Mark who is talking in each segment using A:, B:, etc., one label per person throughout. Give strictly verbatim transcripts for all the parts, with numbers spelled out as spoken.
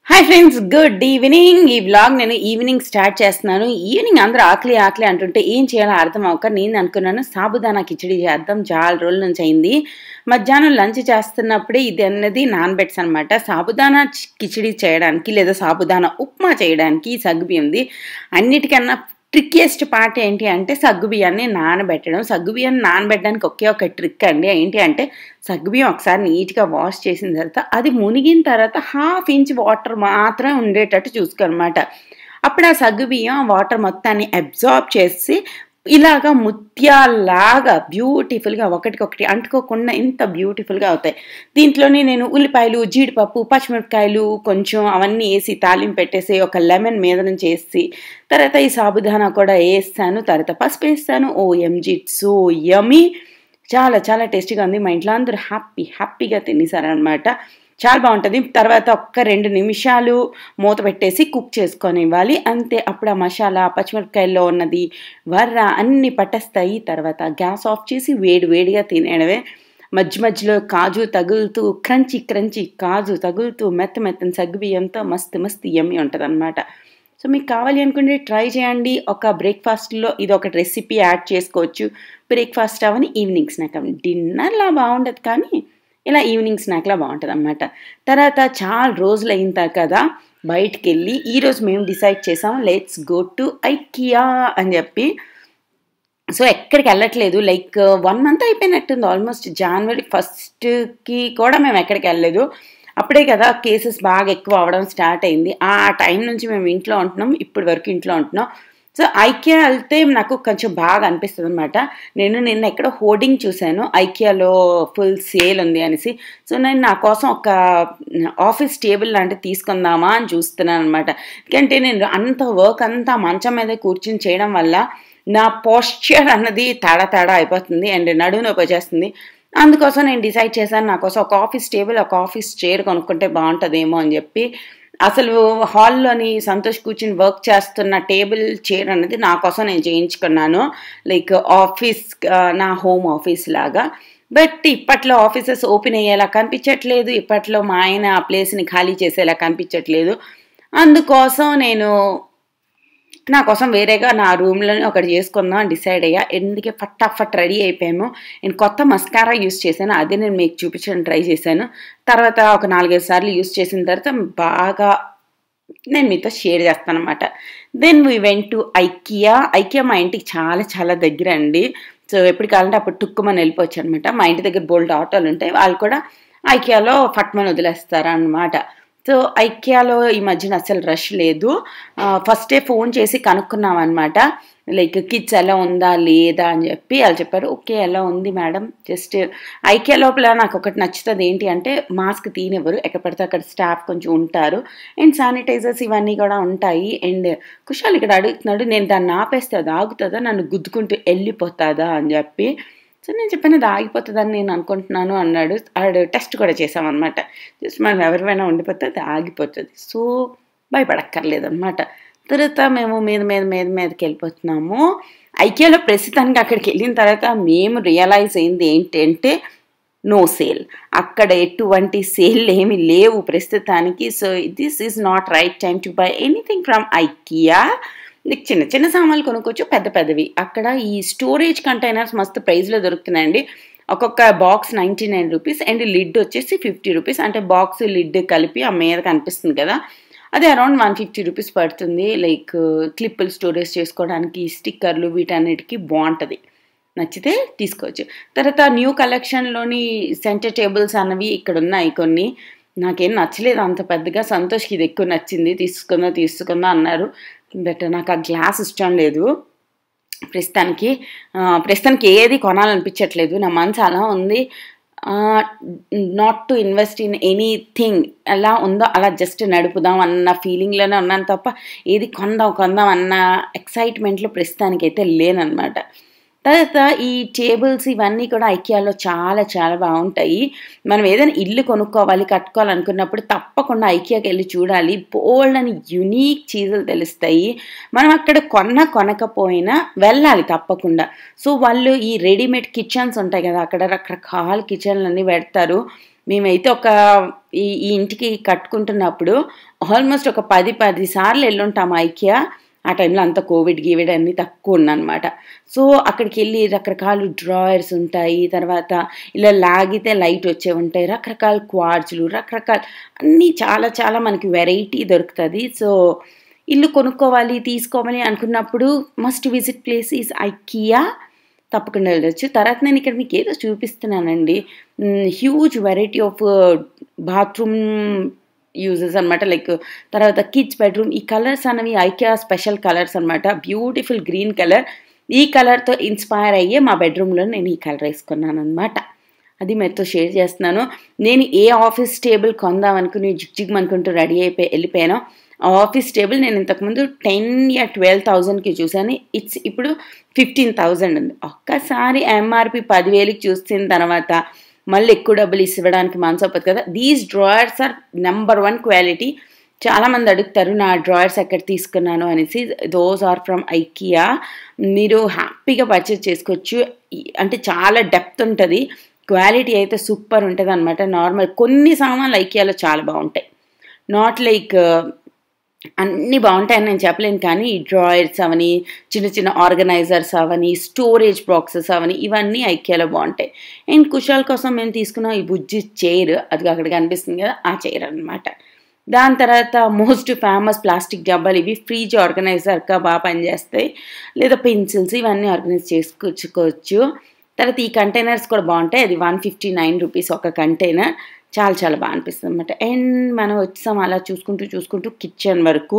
A: Hi friends, good evening. ఈ vlog నేను evening start చేస్తున్నాను. ఈవినింగ్ అందరూ ఆకలి ఆకలి అంటుంటే ఏం చేయాలో అర్థం అవ్వక నేను అనుకున్నాను సాబుదానా కిచడీ చేద్దాం. చాలా రోజుల నుంచి అయింది. మధ్యాహ్నం లంచ్ చేస్తున్నప్పుడే ఇది అన్నది నానబెట్స్ అనమాట. సాబుదానా కిచడీ చేయడానికి లేదా సాబుదానా ఉప్మా చేయడానికి సగ్గుబియ్యంది. అన్నిటికన్నా ట్రిక్కియెస్ట్ పార్ట్ ఏంటి అంటే సగ్గుబియ్యాన్ని నానబెట్టడం. సగ్గుబియ్యాన్ని నానబెట్టడానికి ఒకే ఒక ట్రిక్ అండి. ఏంటి అంటే సగ్గుబియ్యం ఒకసారి నీట్గా వాష్ చేసిన తర్వాత అది మునిగిన తర్వాత హాఫ్ ఇంచ్ వాటర్ మాత్రమే ఉండేటట్టు చూసుకోనమాట. అప్పుడు ఆ సగ్గుబియ్యం వాటర్ మొత్తాన్ని అబ్జార్బ్ చేసి ఇలాగా ముత్యాలాగా బ్యూటిఫుల్గా ఒకటికొకటి అంటుకోకుండా ఇంత బ్యూటిఫుల్గా అవుతాయి. దీంట్లోనే నేను ఉల్లిపాయలు, జీడిపప్పు, పచ్చిమిరపకాయలు కొంచెం అవన్నీ వేసి తాలింపు పెట్టేసి ఒక లెమన్ మీద నుంచి వేసి తర్వాత ఈ సాబుదానా కూడా వేస్తాను. తర్వాత పసుపు వేస్తాను. ఓ ఎంజీ సో యమీ, చాలా చాలా టేస్టీగా ఉంది. మా ఇంట్లో అందరూ హ్యాపీ హ్యాపీగా తినేసారనమాట. చాలా బాగుంటుంది. తర్వాత ఒక్క రెండు నిమిషాలు మూత పెట్టేసి కుక్ చేసుకొని ఇవ్వాలి అంతే. అప్పుడు ఆ మసాలా పచ్చిమిరపకాయల్లో ఉన్నది వర్ర అన్నీ పట్టేస్తాయి. తర్వాత గ్యాస్ ఆఫ్ చేసి వేడి వేడిగా తినేయడమే. మధ్య మధ్యలో కాజు తగులుతూ క్రంచి క్రంచి కాజు తగులుతూ మెత్త మెత్తని సగ్గుబియ్యంతో మస్తు మస్తు యమ్మీ ఉంటుంది అనమాట. సో మీకు కావాలి అనుకుంటే ట్రై చేయండి. ఒక బ్రేక్ఫాస్ట్లో ఇది ఒక రెసిపీ యాడ్ చేసుకోవచ్చు. బ్రేక్ఫాస్ట్ అవని ఈవినింగ్ స్నాక్ అవని డిన్నర్లా బాగుండదు కానీ ఇలా ఈవినింగ్ స్నాక్లా బాగుంటుంది అనమాట. తర్వాత చాలా రోజులు అయిన కదా బయటికి వెళ్ళి ఈరోజు మేము డిసైడ్ చేసాం లెట్స్ గో టు ఐకియా అని చెప్పి. సో ఎక్కడికి వెళ్ళట్లేదు. లైక్ వన్ మంత్ అయిపోయినట్టుంది. ఆల్మోస్ట్ జనవరి ఫస్ట్కి కూడా మేము ఎక్కడికి వెళ్ళలేదు. అప్పుడే కదా కేసెస్ బాగా ఎక్కువ అవ్వడం స్టార్ట్ అయింది. ఆ టైం నుంచి మేము ఇంట్లో ఉంటున్నాం. ఇప్పటి వరకు ఇంట్లో ఉంటున్నాం. సో ఐకియా వెళ్తే నాకు కొంచెం బాగా అనిపిస్తుంది అనమాట. నేను నిన్న ఎక్కడో హోర్డింగ్ చూశాను ఐకియాలో ఫుల్ సేల్ ఉంది అనేసి. సో నేను నా కోసం ఒక ఆఫీస్ టేబుల్ లాంటివి తీసుకుందామా అని చూస్తున్నాను అనమాట. ఎందుకంటే నేను అంత వర్క్ అంతా మంచం మీద కూర్చుని చేయడం వల్ల నా పోస్చర్ అన్నది తేడా తేడా అయిపోతుంది అండ్ నడుము నొప్పి వచ్చేస్తుంది. అందుకోసం నేను డిసైడ్ చేశాను నా కోసం ఒక ఆఫీస్ టేబుల్, ఒక ఆఫీస్ చైర్ కొనుక్కుంటే బాగుంటుందేమో అని చెప్పి. అసలు హాల్లోని సంతోష్ కూర్చుని వర్క్ చేస్తున్న టేబుల్ చైర్ అనేది నా కోసం నేను చేయించుకున్నాను. లైక్ ఆఫీస్, నా హోమ్ ఆఫీస్ లాగా. బట్ ఇప్పట్లో ఆఫీసెస్ ఓపెన్ అయ్యేలా కనిపించట్లేదు. ఇప్పట్లో మా ఆయన ఆ ప్లేస్ని ఖాళీ చేసేలా కనిపించట్లేదు. అందుకోసం నేను నా కోసం వేరేగా నా రూమ్లోనే ఒకటి చేసుకుందాం అని డిసైడ్ అయ్యా. ఎందుకే ఫటాఫట్ రెడీ అయిపోయాము. నేను కొత్త మస్కారా యూస్ చేశాను. అదే నేను మీకు చూపించడానికి ట్రై చేశాను. తర్వాత ఒక నాలుగైదు సార్లు యూస్ చేసిన తర్వాత బాగా నేను మీతో షేర్ చేస్తాను అనమాట. Then we went to IKEA. IKEA మా ఇంటికి చాలా చాలా దగ్గర అండి. సో ఎప్పుడు కావాలంటే అప్పుడు టుక్కుమని వెళ్ళిపోవచ్చు అనమాట. మా ఇంటి దగ్గర బోల్డ్ ఆటోలు ఉంటాయి. వాళ్ళు కూడా ఐకియాలో ఫట్మని వదిలేస్తారు అనమాట. సో ఐకియాలో ఈ మధ్యన అసలు రష్ లేదు. ఫస్టే ఫోన్ చేసి కనుక్కున్నాం అనమాట. లైక్ కిడ్స్ ఎలా ఉందా లేదా అని చెప్పి వాళ్ళు చెప్పారు. ఓకే ఎలా ఉంది మేడం. జస్ట్ ఐకియా లోపల నాకు ఒకటి నచ్చుతుంది ఏంటి అంటే మాస్క్ తీనివ్వరు. ఎక్కడ పడితే అక్కడ స్టాఫ్ కొంచెం ఉంటారు అండ్ శానిటైజర్స్ ఇవన్నీ కూడా ఉంటాయి. అండ్ కుషాల్ ఇక్కడ అడుగుతున్నాడు నేను దాన్ని ఆపేస్తే అది ఆగుతుందా, నన్ను గుద్దుకుంటూ వెళ్ళిపోతుందా అని చెప్పి. సో నేను చెప్పాను అది ఆగిపోతుందని నేను అనుకుంటున్నాను అన్నాడు. ఆడు టెస్ట్ కూడా చేసామన్నమాట. జస్ట్ మనం ఎవరివైనా ఉండిపోతే అది ఆగిపోతుంది. సో భయపడక్కర్లేదు అనమాట. తర్వాత మేము మీద మీద మీద మీదకి వెళ్ళిపోతున్నాము. ఐకియాలో ప్రస్తుతానికి అక్కడికి వెళ్ళిన తర్వాత మేము రియలైజ్ అయింది ఏంటంటే నో సేల్. అక్కడ ఎటువంటి సేల్ ఏమి లేవు ప్రస్తుతానికి. So this is not right time to buy anything from IKEA. నీకు చిన్న చిన్న సామాన్లు కొనుక్కోవచ్చు, పెద్ద పెద్దవి. అక్కడ ఈ స్టోరేజ్ కంటైనర్స్ మస్తు ప్రైస్లో దొరుకుతున్నాయండి. ఒక్కొక్క box ninety nine rupees and lid వచ్చేసి ఫిఫ్టీ రూపీస్. అంటే బాక్స్ లిడ్ కలిపి ఆ మీద కనిపిస్తుంది కదా, అది అరౌండ్ వన్ ఫిఫ్టీ రూపీస్ పడుతుంది. లైక్ క్లిప్పులు స్టోరేజ్ చేసుకోవడానికి, స్టిక్కర్లు వీటన్నిటికీ బాగుంటుంది. నచ్చితే తీసుకోవచ్చు. తర్వాత న్యూ కలెక్షన్లోని సెంటర్ టేబుల్స్ అన్నవి ఇక్కడ ఉన్నాయి కొన్ని. నాకేం నచ్చలేదు అంత పెద్దగా. సంతోష్కి ఇది ఎక్కువ నచ్చింది, తీసుకుందా తీసుకుందా అన్నారు. బట్ నాకు ఆ గ్లాస్ ఇష్టం లేదు ప్రస్తుతానికి. ప్రస్తుతానికి ఏది కొనాలనిపించట్లేదు. నా మనసు అలా ఉంది. Not to invest in anything. ఎలా ఉందో అలా జస్ట్ నడుపుదాం అన్న ఫీలింగ్లోనే ఉన్నాను తప్ప ఏది కొందాం కొందాం అన్న ఎక్సైట్మెంట్లో ప్రస్తుతానికి అయితే లేనమాట. తర్వాత ఈ టేబుల్స్ ఇవన్నీ కూడా ఐకియాలో చాలా చాలా బాగుంటాయి. మనం ఏదైనా ఇల్లు కొనుక్కోవాలి కట్టుకోవాలనుకున్నప్పుడు తప్పకుండా ఐకియాకి వెళ్ళి చూడాలి. బోల్డ్ అని యునీక్ చీజులు తెలుస్తాయి. మనం అక్కడ కొన్న కొనకపోయినా వెళ్ళాలి తప్పకుండా. సో వాళ్ళు ఈ రెడీమేడ్ కిచెన్స్ ఉంటాయి కదా, అక్కడ రకరకాల కిచెన్లు అన్నీ పెడతారు. మేమైతే ఒక ఈ ఈ ఇంటికి కట్టుకుంటున్నప్పుడు ఆల్మోస్ట్ ఒక పది పది సార్లు వెళ్ళుంటాము ఐకియా. ఆ టైంలో అంత కోవిడ్ గీవిడ్ అన్నీ తక్కువ ఉన్ననమాట. సో అక్కడికి వెళ్ళి రకరకాల డ్రాయర్స్ ఉంటాయి, తర్వాత ఇలా లాగితే లైట్ వచ్చే ఉంటాయి, రకరకాల క్వార్ట్జ్లు, రకరకాల అన్నీ చాలా చాలా మనకి వెరైటీ దొరుకుతుంది. సో ఇల్లు కొనుక్కోవాలి తీసుకోవాలి అనుకున్నప్పుడు must visit place is IKEA, తప్పకుండా వెళ్ళొచ్చు. తర్వాత నేను ఇక్కడ మీకు ఏదో చూపిస్తున్నానండి, huge variety of bathroom uses అనమాట. లైక్ తర్వాత కిడ్స్ బెడ్రూమ్, ఈ కలర్స్ అనేవి ఐకియా స్పెషల్ కలర్స్ అనమాట. బ్యూటిఫుల్ గ్రీన్ కలర్, ఈ కలర్తో ఇన్స్పైర్ అయ్యే మా బెడ్రూమ్లో నేను ఈ కలర్ వేసుకున్నాను అనమాట. అది మీతో షేర్ చేస్తున్నాను. నేను ఏ ఆఫీస్ టేబుల్ కొందాం అనుకుని జిగ్ జిగ్ అనుకుంటూ రెడీ అయిపోయి వెళ్ళిపోయాను. ఆఫీస్ టేబుల్ నేను ఇంతకుముందు టెన్ యా ట్వెల్వ్ థౌజండ్కి చూసాను, ఇట్స్ ఇప్పుడు ఫిఫ్టీన్ థౌజండ్ ఉంది. ఒక్కసారి ఎంఆర్పి పదివేలకి చూసిన తర్వాత మళ్ళీ ఎక్కువ డబ్బులు ఇవ్వడానికి మనసొప్పదు కదా. These drawers are number one quality. చాలామంది అడుగుతారు నా డ్రాయర్స్ ఎక్కడ తీసుకున్నాను అనేసి. Those are from IKEA. మీరు హ్యాపీగా పర్చేస్ చేసుకోవచ్చు. అంటే చాలా డెప్త్ ఉంటుంది, క్వాలిటీ అయితే సూపర్ ఉంటుంది అనమాట. నార్మల్ కొన్ని సామాన్లు ఐకియాలో చాలా బాగుంటాయి, నాట్ లైక్ అన్నీ బాగుంటాయని నేను చెప్పలేను, కానీ ఈ డ్రాయర్స్ అవని, చిన్న చిన్న ఆర్గనైజర్స్ అవని, స్టోరేజ్ బాక్సెస్ అవని, ఇవన్నీ ఐకియాలో బాగుంటాయి. అండ్ కుషాల్ కోసం మేము తీసుకున్నాం ఈ బుజ్జి చైర్, అది అక్కడ కనిపిస్తుంది కదా, ఆ చైర్ అనమాట. దాని తర్వాత మోస్ట్ ఫేమస్ ప్లాస్టిక్ డబ్బాలు, ఇవి ఫ్రిడ్జ్ ఆర్గనైజర్గా బాగా పనిచేస్తాయి, లేదా పెన్సిల్స్ ఇవన్నీ ఆర్గనైజ్ చేసుకొచ్చుకోవచ్చు. తర్వాత ఈ కంటైనర్స్ కూడా బాగుంటాయి, అది వన్ ఫిఫ్టీ నైన్ రూపీస్ ఒక కంటైనర్, చాలా చాలా బాగా అనిపిస్తుంది అనమాట. అండ్ మనం వచ్చాం అలా చూసుకుంటూ చూసుకుంటూ కిచెన్ వరకు.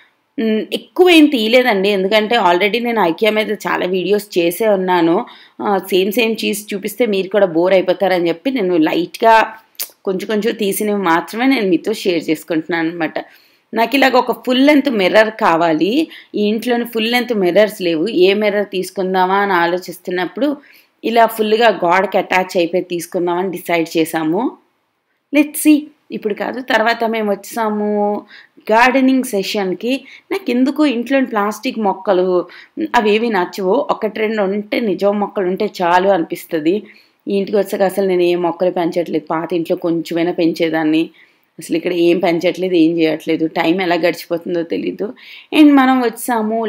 A: ఎక్కువ ఏం తీయలేదండి, ఎందుకంటే ఆల్రెడీ నేను ఐకియా మీద చాలా వీడియోస్ చేసే ఉన్నాను. సేమ్ సేమ్ చీజ్ చూపిస్తే మీరు కూడా బోర్ అయిపోతారని చెప్పి నేను లైట్గా కొంచెం కొంచెం తీసినవి మాత్రమే నేను మీతో షేర్ చేసుకుంటున్నాను అనమాట. నాకు ఇలాగ ఒక ఫుల్ లెంత్ మిర్రర్ కావాలి. ఈ ఇంట్లోని ఫుల్ లెంత్ మిర్రర్స్ లేవు, ఏ మిర్రర్ తీసుకుందామా అని ఆలోచిస్తున్నప్పుడు ఇలా ఫుల్గా గోడకి అటాచ్ అయిపోయి తీసుకుందామని డిసైడ్ చేసాము. లెట్స్ సీ, ఇప్పుడు కాదు తర్వాత మేము వచ్చాము గార్డెనింగ్ సెషన్కి. నాకు ఎందుకు ఇంట్లో ప్లాస్టిక్ మొక్కలు అవేవి నచ్చవు, ఒకటి రెండు ఉంటే నిజం మొక్కలు ఉంటే చాలు అనిపిస్తుంది. ఈ ఇంటికి వచ్చాక అసలు నేను ఏం మొక్కలు పెంచట్లేదు, పాత ఇంట్లో కొంచెమైనా పెంచేదాన్ని, అసలు ఇక్కడ ఏం పెంచట్లేదు, ఏం చేయట్లేదు, టైం ఎలా గడిచిపోతుందో తెలీదు. అండ్ మనం వచ్చాము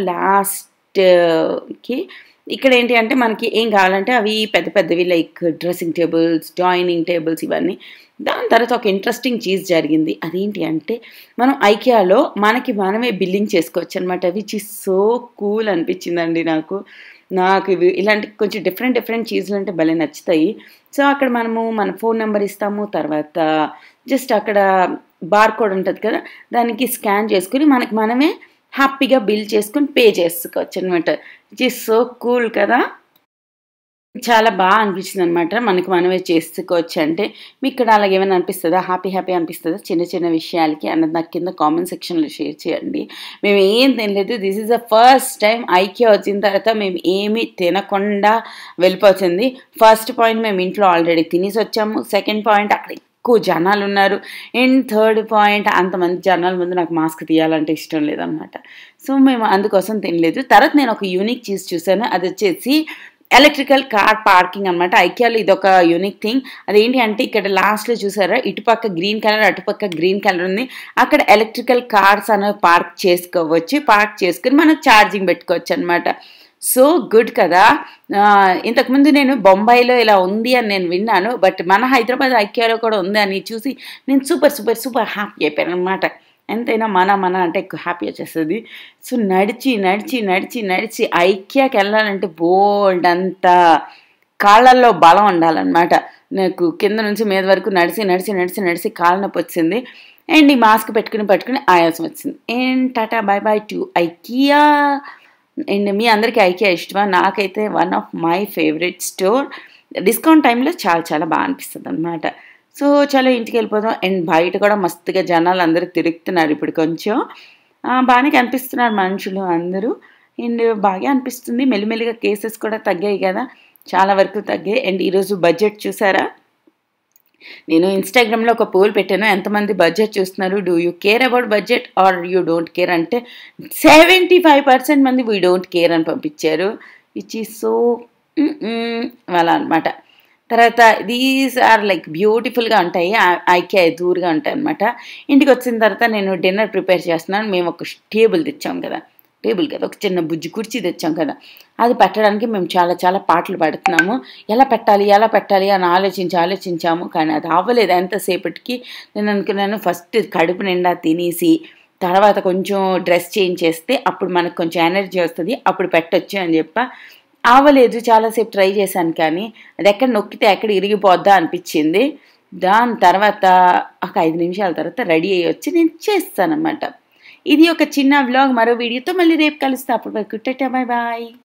A: లాస్ట్కి. ఇక్కడ ఏంటి అంటే మనకి ఏం కావాలంటే అవి పెద్ద పెద్దవి like dressing tables, dining tables ఇవన్నీ. దాని తర్వాత ఒక ఇంట్రెస్టింగ్ చీజ్ జరిగింది, అదేంటి అంటే మనం ఐకియాలో మనకి మనమే బిల్లింగ్ చేసుకోవచ్చు అనమాట. విచ్ ఈజ్ సో కూల్ అనిపించిందండి నాకు. నాకు ఇవి ఇలాంటి కొంచెం డిఫరెంట్ డిఫరెంట్ చీజ్లు అంటే భలే నచ్చుతాయి. సో అక్కడ మనము మన ఫోన్ నెంబర్ ఇస్తాము, తర్వాత జస్ట్ అక్కడ బార్ కోడ్ ఉంటుంది కదా, దానికి స్కాన్ చేసుకుని మనకి మనమే హ్యాపీగా బిల్ చేసుకుని పే చేసుకోవచ్చు అనమాట. విచ్ ఈజ్ సో కూల్ కదా, చాలా బాగా అనిపించింది అనమాట. మనకి మనమే చేసుకోవచ్చు అంటే మీకు ఇక్కడ అలాగే ఏమైనా అనిపిస్తుందా, హ్యాపీ హ్యాపీ అనిపిస్తుందా చిన్న చిన్న విషయాలకి అన్నది నాకు కింద కామెంట్ సెక్షన్లో షేర్ చేయండి. మేము ఏం తినలేదు, this is the first time IKEA వచ్చిన తర్వాత మేము ఏమీ తినకుండా వెళ్ళిపోతుంది. ఫస్ట్ పాయింట్ మేము ఇంట్లో ఆల్రెడీ తినేసి వచ్చాము, సెకండ్ పాయింట్ అక్కడ ఎక్కువ జనాలు ఉన్నారు, అండ్ థర్డ్ పాయింట్ అంతమంది జనాల ముందు నాకు మాస్క్ తీయాలంటే ఇష్టం లేదనమాట. సో మేము అందుకోసం తినలేదు. తర్వాత నేను ఒక యూనిక్ చీజ్ చూసాను, అది వచ్చేసి ఎలక్ట్రికల్ కార్ పార్కింగ్ అనమాట. ఐకియాలో ఇదొక యూనిక్ థింగ్. అదేంటి అంటే ఇక్కడ లాస్ట్లో చూసారా, ఇటుపక్క గ్రీన్ కలర్ అటుపక్క గ్రీన్ కలర్ ఉంది, అక్కడ ఎలక్ట్రికల్ కార్స్ అనేవి పార్క్ చేసుకోవచ్చు. పార్క్ చేసుకుని మనం ఛార్జింగ్ పెట్టుకోవచ్చు అనమాట. సో గుడ్ కదా. ఇంతకుముందు నేను బొంబాయిలో ఇలా ఉంది అని నేను విన్నాను, బట్ మన హైదరాబాద్ ఐకియాలో కూడా ఉంది అని చూసి నేను సూపర్ సూపర్ సూపర్ హ్యాపీ అయిపోయాను అనమాట. ఎంతైనా మన మన అంటే ఎక్కువ హ్యాపీ వచ్చేస్తుంది. సో నడిచి నడిచి నడిచి నడిచి ఐకియాకి వెళ్ళాలంటే బోల్డ్ అంత కాళ్ళల్లో బలం ఉండాలన్నమాట. నాకు కింద నుంచి మీద వరకు నడిచి నడిచి నడిచి నడిచి కాళ్ళ నొప్పి వచ్చింది, అండ్ ఈ మాస్క్ పెట్టుకుని పట్టుకుని ఆయాసం వచ్చింది. And tata bye bye to IKEA. And మీ అందరికీ ఐకియా ఇష్టమా? నాకైతే one of my favourite store. Discount టైంలో చాలా చాలా బాగా అనిపిస్తుంది అనమాట. సో చాలా ఇంటికి వెళ్ళిపోదాం. అండ్ బయట కూడా మస్తుగా జనాలు అందరూ తిరుగుతున్నారు, ఇప్పుడు కొంచెం బాగానే కనిపిస్తున్నారు మనుషులు అందరూ. అండ్ బాగా అనిపిస్తుంది, మెల్లిమెల్లిగా కేసెస్ కూడా తగ్గాయి కదా, చాలా వరకు తగ్గాయి. అండ్ ఈరోజు బడ్జెట్ చూసారా, నేను ఇన్స్టాగ్రామ్లో ఒక పోల్ పెట్టాను, ఎంతమంది బడ్జెట్ చూస్తున్నారు, do you care about budget or you don't care అంటే సెవెంటీ ఫైవ్ పర్సెంట్ మంది వీ డోంట్ కేర్ అని పంపించారు, విచ్ ఈజ్ సో అలా అనమాట. తర్వాత దీస్ ఆర్ లైక్ బ్యూటిఫుల్‌గా ఉంటాయి. ఆ ఐకియా దూరుగా ఉంటాయన్నమాట. ఇంటికొచ్చిన తర్వాత నేను డిన్నర్ ప్రిపేర్ చేస్తున్నాను. మేము ఒక ష్ టేబుల్ తెచ్చాం కదా! టేబుల్ కాదు. ఒక చిన్న బుజ్జి కుర్చీ తెచ్చాం కదా! అది పెట్టడానికి మేము చాలా చాలా పాటలు పడుతున్నాము. ఎలా పెట్టాలి? ఎలా పెట్టాలి? అని ఆలోచించి ఆలోచించాము. కానీ అది అవ్వలేదు ఎంతసేపటికి. నేను అనుకున్నాను ఫస్ట్ కడుపు నిండా తినేసి, తర్వాత కొంచెం డ్రెస్ చేంజ్ చేస్తే అప్పుడు మనకు కొంచెం ఎనర్జీ వస్తది. అప్పుడు పెట్టొచ్చు అని చెప్పా. అవ్వలేదు. చాలా సేపు ట్రై చేశాను కానీ, అదెక్కడ నొక్కితే ఎక్కడ ఇరిగిపోద్దా అనిపిచ్చింది. దాని తర్వాత ఒక ఐదు నిమిషాల తర్వాత రెడీ అయ్యొచ్చి నేను చేసేసాననమాట. ఇది ఒక చిన్న వ్లాగ్. మరో వీడియోతో మళ్ళీ రేపు కలుస్తా. అప్పటి వరకు టాటా బై బై.